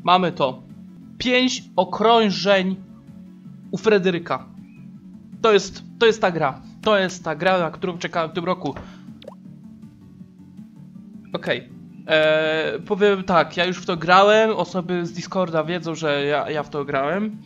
Mamy to. 5 okrążeń u Fryderyka. To jest ta gra. To jest ta gra, na którą czekałem w tym roku. Okej. Powiem tak, ja już w to grałem. Osoby z Discorda wiedzą, że ja w to grałem.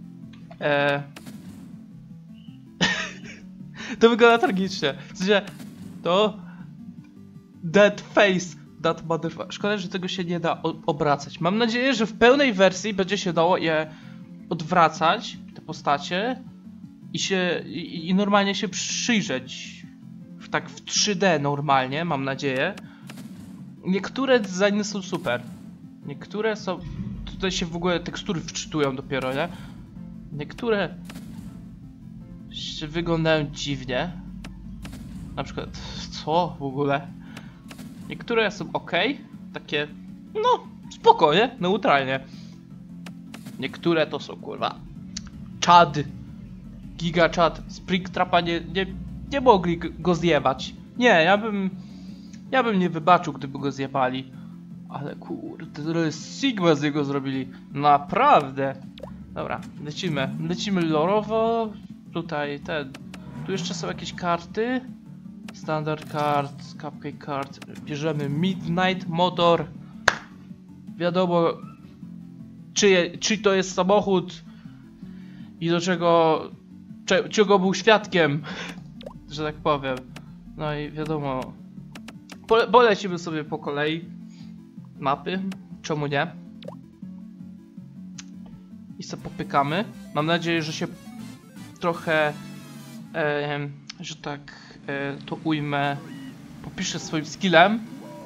To wygląda tragicznie. W sensie, to... Dead face, that motherfucker. Szkoda, że tego się nie da obracać. Mam nadzieję, że w pełnej wersji będzie się dało je odwracać, te postacie, i normalnie się przyjrzeć. Tak w 3D normalnie, mam nadzieję. Niektóre designy są super. Niektóre są... Tutaj się w ogóle tekstury wczytują dopiero, nie? Niektóre... wyglądają dziwnie. Na przykład... Co w ogóle? Niektóre są ok. Takie... No, spokojnie, neutralnie. Niektóre to są, kurwa... Czad. Giga czad. Springtrapa nie mogli go zjebać. Nie, ja bym nie wybaczył, gdyby go zjebali. Ale kurde, to jest Sigma z niego zrobili. Naprawdę. Dobra, lecimy. Lecimy lorowo. Tutaj tu jeszcze są jakieś karty. Standard card, cupcake card. Bierzemy Midnight Motor. Wiadomo, czy to jest samochód i do czego był świadkiem, że tak powiem. No i wiadomo, polecimy sobie po kolei mapy, czemu nie? I sobie popykamy. Mam nadzieję, że się trochę, że tak to ujmę, popiszę swoim skillem.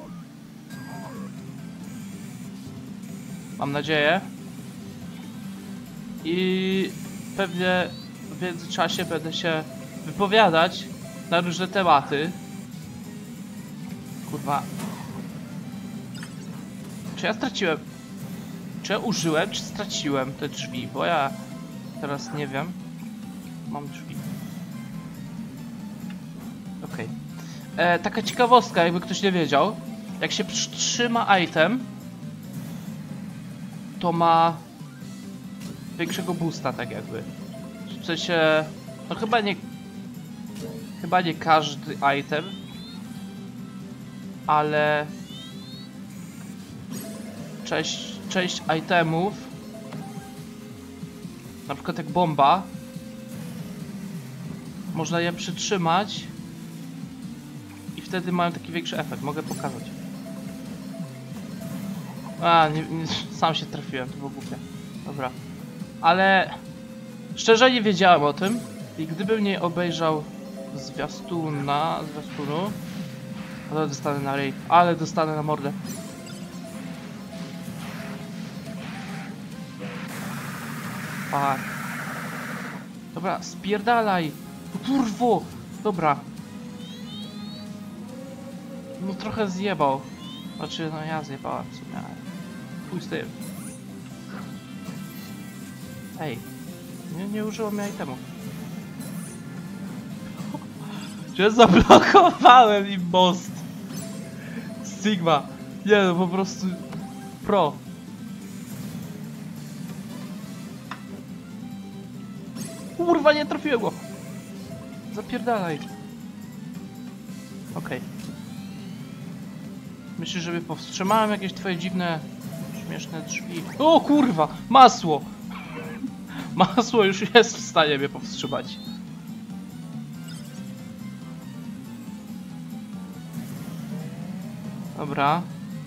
Mam nadzieję. I pewnie w międzyczasie będę się wypowiadać na różne tematy. Kurwa. Czy ja straciłem? Czy ja użyłem, czy straciłem te drzwi? Bo ja teraz nie wiem. Mam drzwi. Okej. Taka ciekawostka, jakby ktoś nie wiedział. Jak się trzyma item, to ma większego boosta, tak jakby. W sensie... No chyba nie każdy item, ale część itemów, na przykład jak bomba, można je przytrzymać i wtedy mają taki większy efekt. Mogę pokazać. Sam się trafiłem, to było głupie. Dobra. Ale szczerze nie wiedziałem o tym i gdybym nie obejrzał zwiastunu, ale dostanę na ryj, ale dostanę na mordę. Fuck. Dobra, spierdalaj. Kurwo. Dobra. No trochę zjebał. Znaczy, no ja zjebałem w sumie, ale... Chuj z tym. Ej. Nie użyło mi itemu. Czy zablokowałem im most? Sigma. Nie no, po prostu... Pro. Kurwa, nie trafiłem go. Zapierdalaj. Okej. Myślisz, żeby powstrzymałem jakieś twoje dziwne, śmieszne drzwi? O kurwa! Masło! Masło już jest w stanie mnie powstrzymać. Dobra.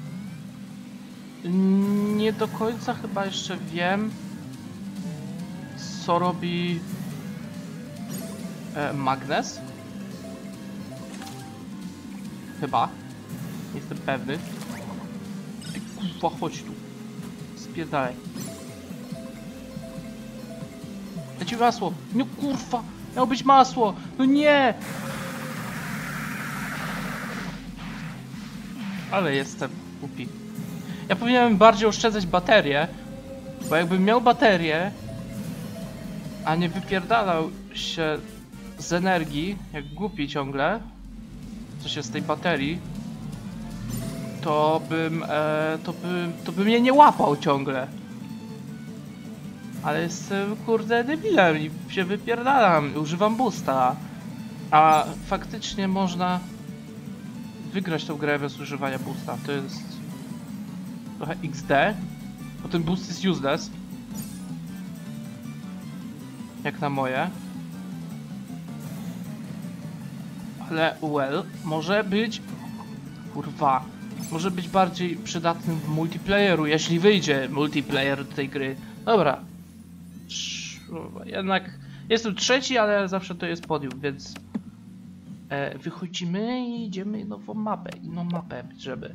Nie do końca chyba jeszcze wiem, co robi magnes. Chyba. Nie jestem pewny. Ty kurwa, chodź tu. Spierdalaj. Leci masło. No kurwa. Miało być masło. No nie. Ale jestem głupi. Ja powinienem bardziej oszczędzać baterię. Bo jakbym miał baterię, a nie wypierdalał się z energii, jak głupi ciągle, co się z tej baterii, to by mnie nie łapał ciągle. Ale jestem kurde debilem i się wypierdalam, używam boosta. A faktycznie można wygrać tą grę bez używania boosta. To jest trochę XD, bo ten boost jest useless. Jak na moje. Ale well, może być... Kurwa. Może być bardziej przydatnym w multiplayeru, jeśli wyjdzie multiplayer do tej gry. Dobra. Jednak jestem trzeci, ale zawsze to jest podium, więc... wychodzimy i idziemy inną mapę, żeby...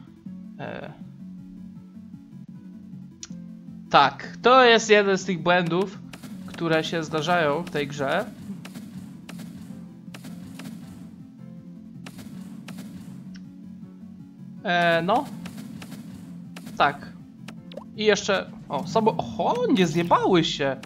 Tak, to jest jeden z tych błędów, które się zdarzają w tej grze. No. Tak. I jeszcze... O, Oho, nie zjebały się!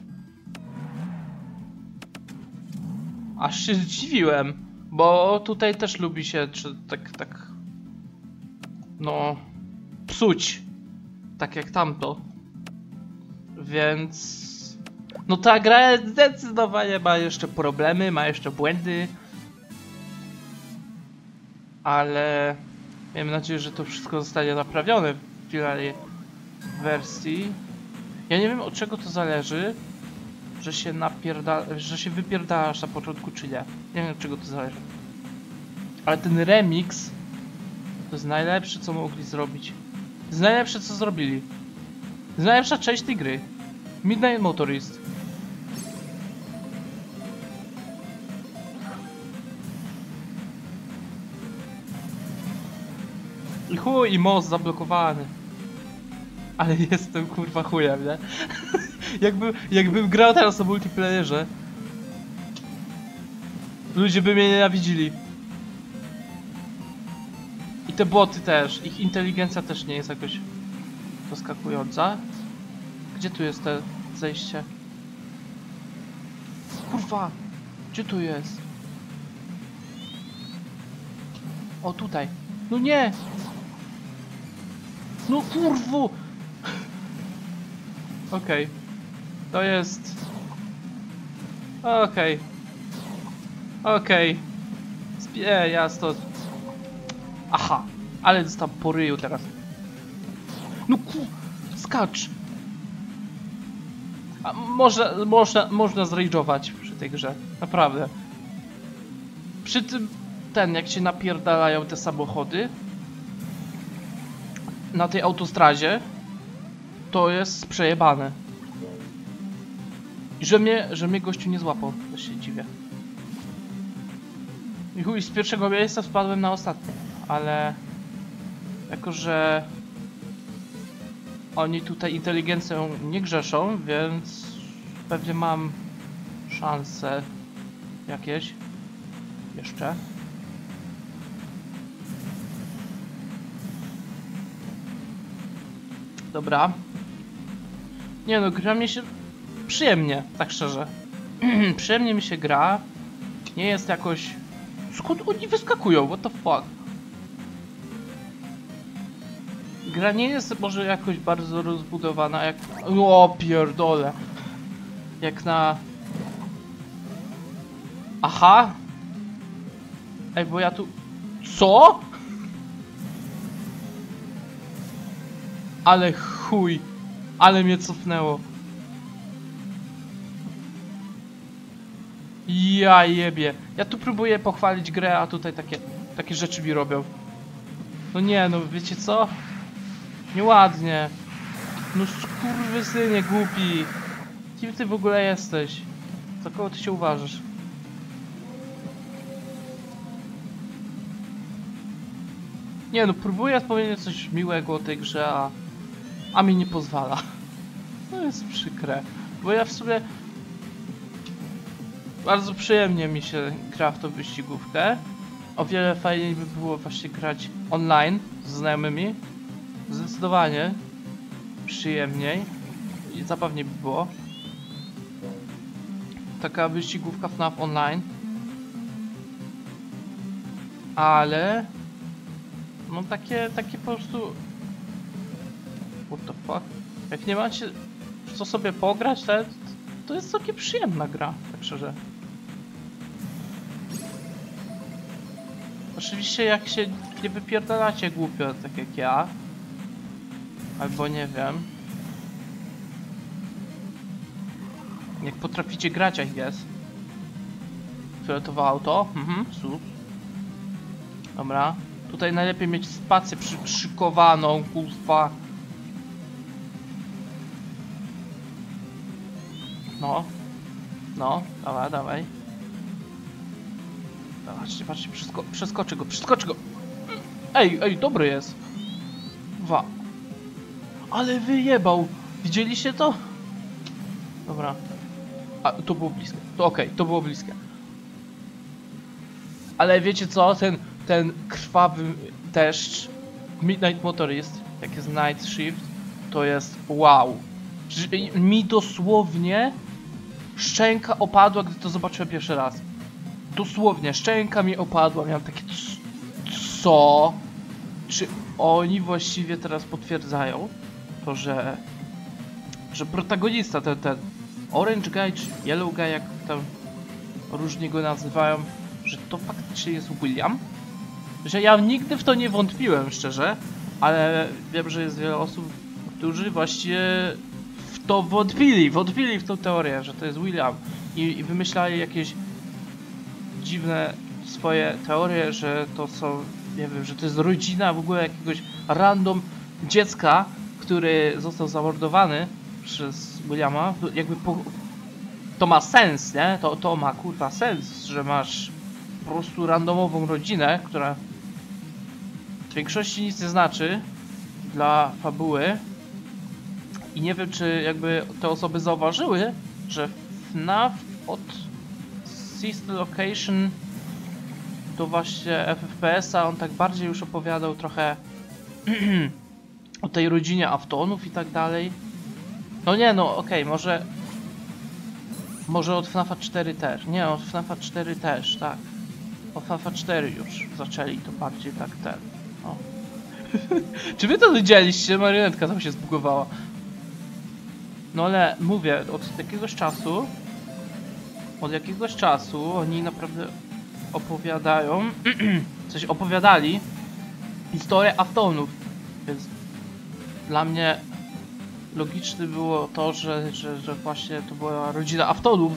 Aż się zdziwiłem, bo tutaj też lubi się tak... No... psuć. Tak jak tamto. Więc... No ta gra zdecydowanie ma jeszcze problemy, ma jeszcze błędy. Ale... Miejmy nadzieję, że to wszystko zostanie naprawione w finalnej wersji. Ja nie wiem, od czego to zależy, że się wypierdalasz na początku, czy nie. Nie wiem, od czego to zależy. Ale ten remix to jest najlepsze, co mogli zrobić. To jest najlepsze, co zrobili. To jest najlepsza część tej gry. Midnight Motorist. I chuj, i most zablokowany. Ale jestem kurwa chujem, nie? jakbym grał teraz na multiplayerze, ludzie by mnie nienawidzili. I te boty też, ich inteligencja też nie jest jakoś zaskakująca. Gdzie tu jest te zejście? Kurwa! Gdzie tu jest? O, tutaj. No nie! No kurwu! Okej. To jest... Okej. Okej. Ja stąd... Aha! Ale dostał po ryju teraz. No skacz! A można zrage'ować przy tej grze. Naprawdę. Przy tym... jak się napierdalają te samochody na tej autostradzie, to jest przejebane. I że mnie gościu nie złapał, to się dziwię. I chuj, z pierwszego miejsca spadłem na ostatnie, ale... Jako, że... Oni tutaj inteligencją nie grzeszą, więc... Pewnie mam... szanse... jakieś... Jeszcze... Dobra. Nie no, gra mi się przyjemnie, tak szczerze. Przyjemnie mi się gra. Nie jest jakoś... Skąd oni wyskakują? What the fuck? Gra nie jest może jakoś bardzo rozbudowana jak... O pierdole. Jak na... Aha! Ej, bo ja tu... Co? Ale chuj, ale mnie cofnęło. Ja jebie. Ja tu próbuję pochwalić grę, a tutaj takie rzeczy mi robią. No nie, no wiecie co? Nieładnie. No skurwysynie głupi. Kim ty w ogóle jesteś? Za kogo ty się uważasz? Nie no, próbuję powiedzieć coś miłego o tej grze, a mi nie pozwala. To jest przykre, bo ja w sumie bardzo przyjemnie mi się gra w tą wyścigówkę. O wiele fajniej by było właśnie grać online z znajomymi. Zdecydowanie przyjemniej i zabawniej by było. Taka wyścigówka FNAF online. Ale No takie po prostu... What the fuck? Jak nie macie co sobie pograć, to jest całkiem przyjemna gra, tak szczerze. Oczywiście jak się nie wypierdalacie głupio, tak jak ja. Albo nie wiem. Jak potraficie grać, jak jest. Fioletowe auto. Super. Dobra. Tutaj najlepiej mieć spację przyszykowaną, kurwa. No. No, dawaj, dawaj. Patrzcie, przeskoczy go. Ej, dobry jest. Ale wyjebał. Widzieliście to? Dobra. A, to było bliskie. To okej, to było bliskie. Ale wiecie co? Ten krwawy deszcz Midnight Motorist, jak jest Night Shift, to jest wow. Mi dosłownie szczęka opadła, gdy to zobaczyłem pierwszy raz. Dosłownie, szczęka mi opadła, miałem takie... Co? Czy oni właściwie teraz potwierdzają to, że protagonista, ten Orange Guy czy Yellow Guy, jak tam różnie go nazywają, że to faktycznie jest William? Że ja nigdy w to nie wątpiłem, szczerze, ale wiem, że jest wiele osób, którzy właściwie w to wątpili w tą teorię, że to jest William i wymyślali jakieś dziwne swoje teorie, że to są, nie wiem, że to jest rodzina w ogóle jakiegoś random dziecka, który został zamordowany przez Williama. Jakby to ma sens, nie? To ma kurwa sens, że masz po prostu randomową rodzinę, która w większości nic nie znaczy dla fabuły. I nie wiem, czy jakby te osoby zauważyły, że FNAF od Sister Location to właśnie FFPS-a on tak bardziej już opowiadał trochę o tej rodzinie Aftonów i tak dalej. No nie, no okej, może od FNAF-a 4 też. Nie, od FNAF-a 4 też, tak. Od FNAF-a 4 już zaczęli to bardziej tak ten. O. Czy wy to widzieliście? Marionetka tam się zbugowała. No ale mówię, od jakiegoś czasu oni naprawdę opowiadają, coś opowiadali historię Aftonów, więc dla mnie logiczne było to, że właśnie to była rodzina Aftonów.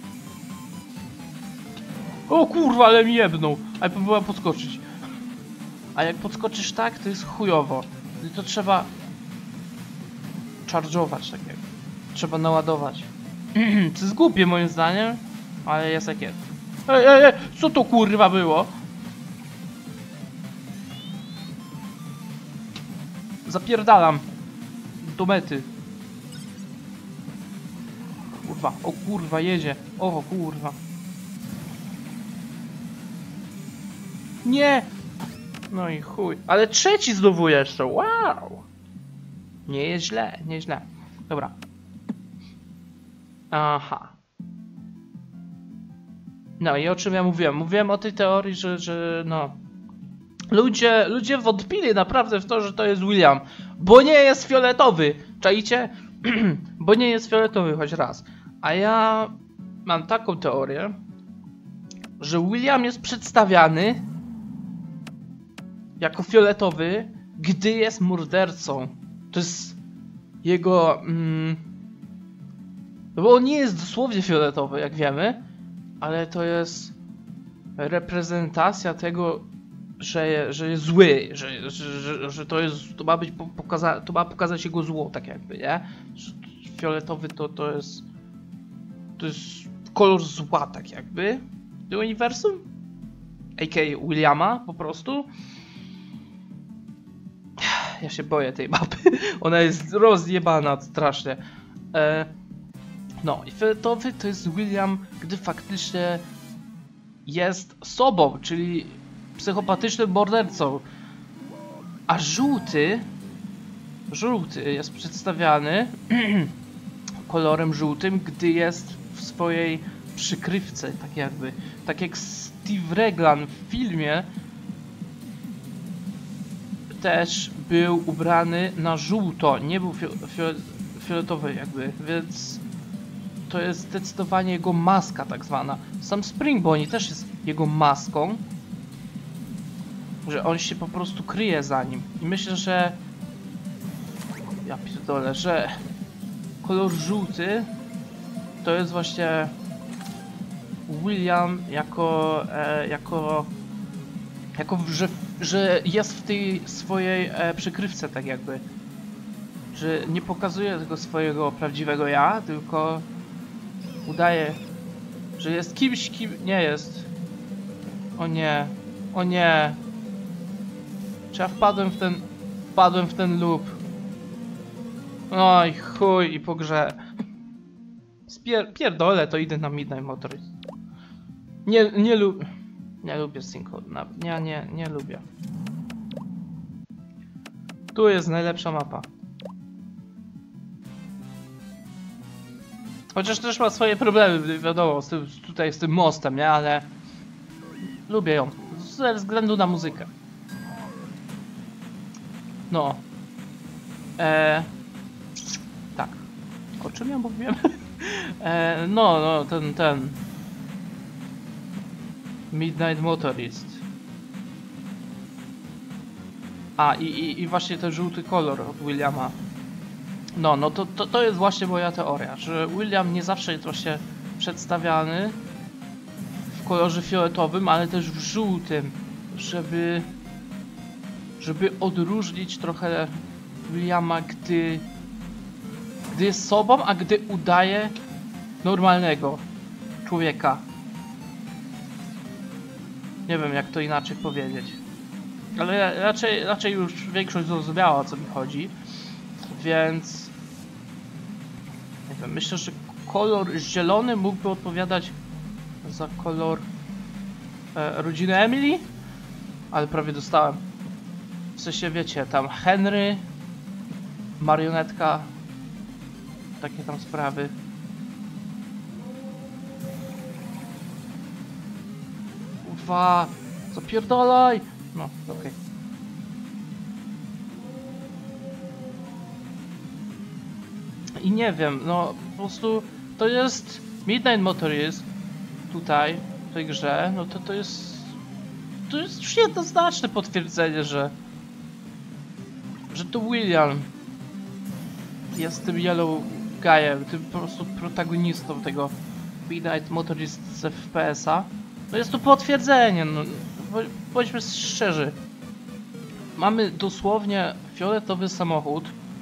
O kurwa, ale mi jebnął, ale próbowałem podskoczyć. A jak podskoczysz tak, to jest chujowo. To trzeba charge'ować, tak jakby. Trzeba naładować. To jest głupie moim zdaniem, ale jest jak jest. Ej, co to kurwa było? Zapierdalam do mety. Kurwa, o kurwa, jedzie. O kurwa. Nie! No i chuj. Ale trzeci znowu jeszcze, wow! Nie jest źle, nie źle. Dobra. Aha. No i o czym ja mówiłem? Mówiłem o tej teorii, że no... Ludzie wątpili naprawdę w to, że to jest William. Bo nie jest fioletowy. Czaicie? Bo nie jest fioletowy choć raz. A ja mam taką teorię, że William jest przedstawiany jako fioletowy, gdy jest mordercą. To jest jego... No bo on nie jest dosłownie fioletowy, jak wiemy, ale to jest reprezentacja tego, że jest zły, że to ma być to ma pokazać jego zło, tak jakby, nie? Że fioletowy to jest kolor zła, tak jakby, do uniwersum, a.k.a. Williama, po prostu. Ja się boję tej mapy, ona jest rozjebana strasznie. No i fioletowy to jest William, gdy faktycznie jest sobą, czyli psychopatycznym mordercą. A żółty jest przedstawiany kolorem żółtym, gdy jest w swojej przykrywce, tak jakby. Tak jak Steve Reglan w filmie też był ubrany na żółto, nie był fioletowy jakby, więc to jest zdecydowanie jego maska tak zwana. Sam Spring Bonnie też jest jego maską, że on się po prostu kryje za nim. I myślę, że ja pierdolę, że kolor żółty to jest właśnie William że jest w tej swojej przykrywce tak jakby. Że nie pokazuje tego swojego prawdziwego ja, tylko udaje, że jest kimś, kim nie jest. O nie, o nie. Czy ja wpadłem w ten loop. Oj, chuj i po grze. Pierdolę, to idę na Midnight Motorist. Nie lubię Sinkhole. Nie lubię. Tu jest najlepsza mapa. Chociaż też ma swoje problemy, wiadomo, z tym mostem, nie? Ale lubię ją. Ze względu na muzykę. No. Tak. O czym ja mówiłem? No, ten. Midnight Motorist. A, i właśnie ten żółty kolor od Williama. No to jest właśnie moja teoria, że William nie zawsze jest właśnie przedstawiany w kolorze fioletowym, ale też w żółtym, żeby odróżnić trochę Williama, gdy jest sobą, a gdy udaje normalnego człowieka. Nie wiem, jak to inaczej powiedzieć. Ale raczej już większość zrozumiała, o co mi chodzi. Więc... nie wiem, myślę, że kolor zielony mógłby odpowiadać za kolor rodziny Emily. Ale prawie dostałem. W sensie, wiecie, tam Henry, marionetka, takie tam sprawy. Uwa, zapierdalaj! No, okej. I nie wiem, no po prostu to jest Midnight Motorist tutaj, w tej grze, no to jest już jednoznaczne potwierdzenie, że to William jest tym Yellow Guyem, tym po prostu protagonistą tego Midnight Motorist z FPS-a. No jest to potwierdzenie, no bądźmy szczerzy. Mamy dosłownie fioletowy samochód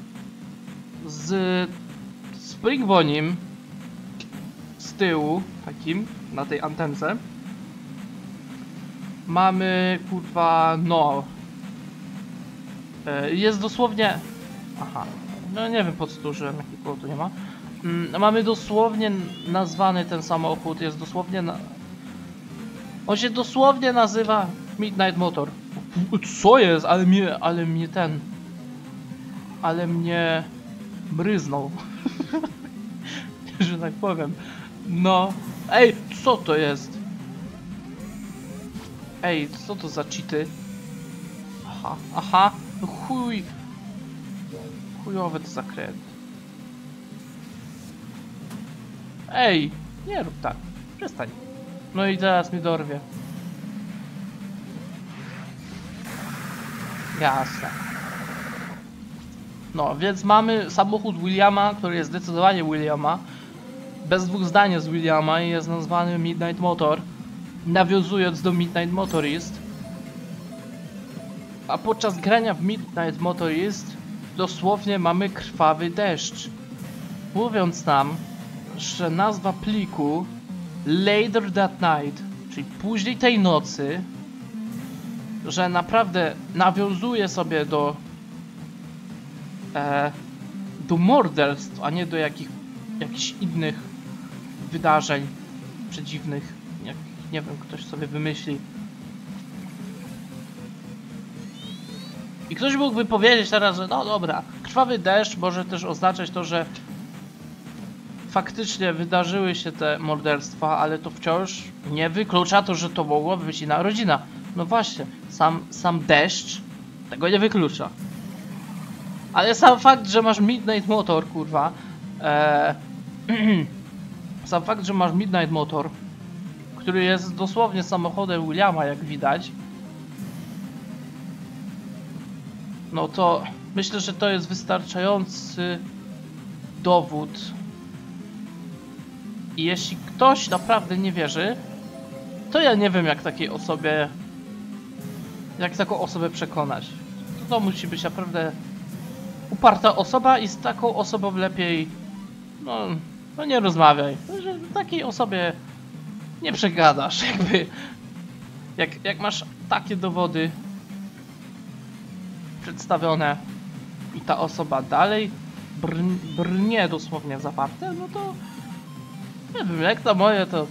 z Spring Bonnim z tyłu, takim, na tej antence. Mamy, kurwa, no... jest dosłownie... Aha, no nie wiem po co tu użyłem, jakiego tu nie ma. Mamy dosłownie nazwany ten samochód, jest dosłownie on się dosłownie nazywa Midnight Motor. Co jest? Ale mnie bryznął. Że tak powiem. No. Ej, co to jest? Ej, co to za cheaty? Aha. No chuj. Chujowy to zakręt. Ej, nie rób tak. Przestań. No i teraz mnie dorwie. Jasne. No, więc mamy samochód Williama, który jest zdecydowanie Williama. Bez dwóch zdań jest Williama i jest nazwany Midnight Motor. Nawiązując do Midnight Motorist. A podczas grania w Midnight Motorist dosłownie mamy krwawy deszcz. Mówiąc nam, że nazwa pliku Later That Night, czyli później tej nocy, że naprawdę nawiązuje sobie do morderstw, a nie do jakichś innych wydarzeń przedziwnych, jak nie wiem, ktoś sobie wymyśli. I ktoś mógłby powiedzieć teraz, że no dobra, krwawy deszcz może też oznaczać to, że faktycznie wydarzyły się te morderstwa, ale to wciąż nie wyklucza to, że to mogła być inna rodzina. No właśnie, sam deszcz Tego nie wyklucza. Ale sam fakt, że masz Midnight Motor, kurwa. Sam fakt, że masz Midnight Motor, który jest dosłownie samochodem Williama, jak widać. No to myślę, że to jest wystarczający dowód. I jeśli ktoś naprawdę nie wierzy, to ja nie wiem, jak takiej osobie... Jak taką osobę przekonać. To musi być naprawdę uparta osoba i z taką osobą lepiej... No nie rozmawiaj. Że takiej osobie nie przegadasz, jakby... Jak masz takie dowody przedstawione i ta osoba dalej brnie dosłownie w zaparte, no to... Nie wiem, jak to moje, to...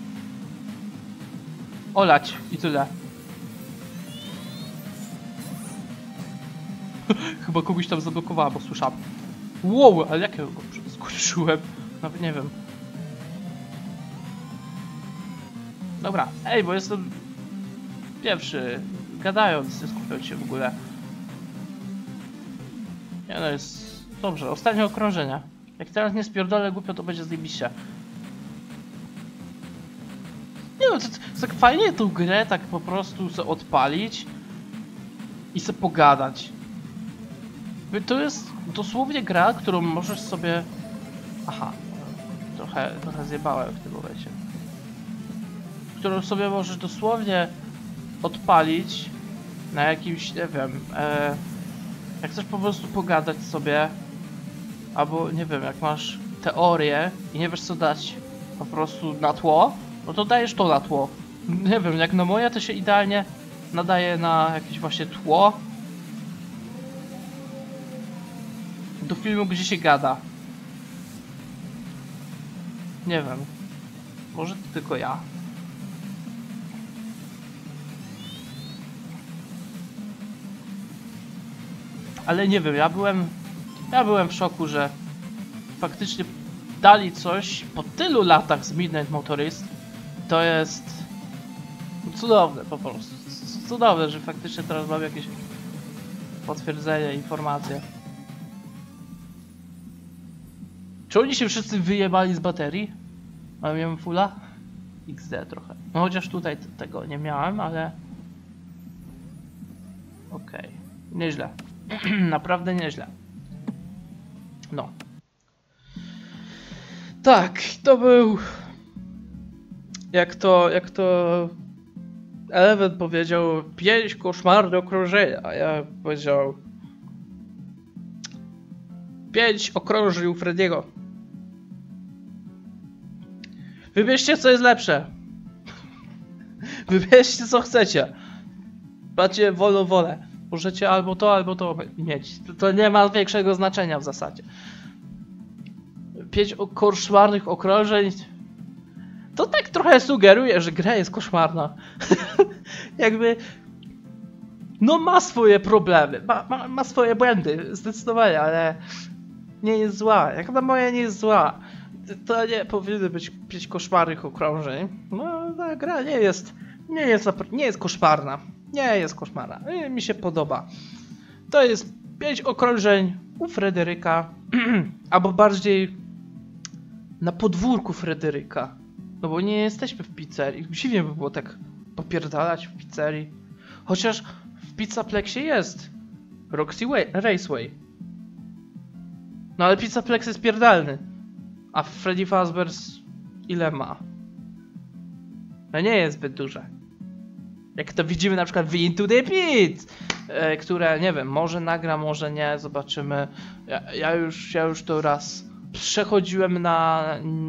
Olać i tyle. Chyba kogoś tam zablokowała, bo słyszałem. Wow, ale jak ja go skurczyłem? Nawet nie wiem. Dobra, ej, bo jestem pierwszy. Gadając, nie skupiając się w ogóle. Nie no, jest dobrze. Ostatnie okrążenia. Jak teraz nie spierdolę głupio, to będzie zajebiście. Nie no, to tak fajnie tą grę tak po prostu sobie odpalić i sobie pogadać. To jest dosłownie gra, którą możesz sobie... Aha, trochę zjebałem w tym momencie. Którą sobie możesz dosłownie odpalić na jakimś, nie wiem, jak chcesz po prostu pogadać sobie, albo nie wiem, jak masz teorię i nie wiesz co dać po prostu na tło, no to dajesz to na tło. Nie wiem, jak na moje to się idealnie nadaje na jakieś właśnie tło do filmu, gdzie się gada. Nie wiem. Może to tylko ja. Ale nie wiem, ja byłem w szoku, że faktycznie dali coś po tylu latach z Midnight Motorist. To jest cudowne po prostu. Cudowne, że faktycznie teraz mam jakieś potwierdzenie, informacje. Czy oni się wszyscy wyjebali z baterii? Ale miałem fulla? XD trochę. No chociaż tutaj tego nie miałem, ale... Okej. Nieźle. Naprawdę nieźle. No. Tak, to był... Jak to... Eleven powiedział 5 koszmarne okrążenia, a ja powiedział 5 okrążeń u Frediego. Wybierzcie, co jest lepsze. Wybierzcie, co chcecie. Macie wolę. Możecie albo to mieć. To nie ma większego znaczenia w zasadzie. 5 koszmarnych okrążeń. To tak trochę sugeruje, że gra jest koszmarna. Jakby... No ma swoje problemy. Ma swoje błędy. Zdecydowanie, ale... Nie jest zła. Jak na moje nie jest zła. To nie powinny być 5 koszmarnych okrążeń. No ta gra nie jest koszmarna. Nie jest koszmarna. Mi się podoba. To jest 5 okrążeń u Fryderyka. Albo bardziej na podwórku Fryderyka. No bo nie jesteśmy w pizzerii. Dziwnie by było tak popierdalać w pizzerii. Chociaż w Pizzaplexie jest Roxy Raceway. No ale Pizzaplex jest pierdalny. A Freddy Fazbear's ile ma? No nie jest zbyt duże. Jak to widzimy na przykład w Into the Pit, które nie wiem, może nagra, może nie, zobaczymy. Ja już to raz przechodziłem na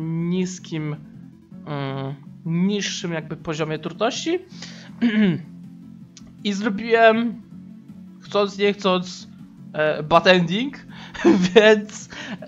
niższym jakby poziomie trudności i zrobiłem, chcąc nie chcąc, bad ending, więc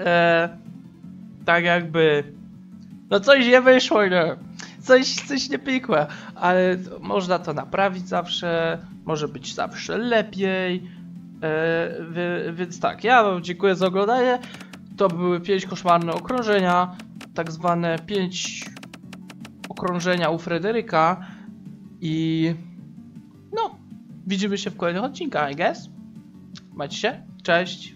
tak jakby no coś nie wyszło, nie? Coś nie pikło, ale można to naprawić zawsze, może być zawsze lepiej, więc tak, ja wam dziękuję za oglądanie. To były 5 koszmarne okrążenia, tak zwane 5 okrążenia u Fryderyka i no, widzimy się w kolejnych odcinkach, I guess. Macie się? Cześć!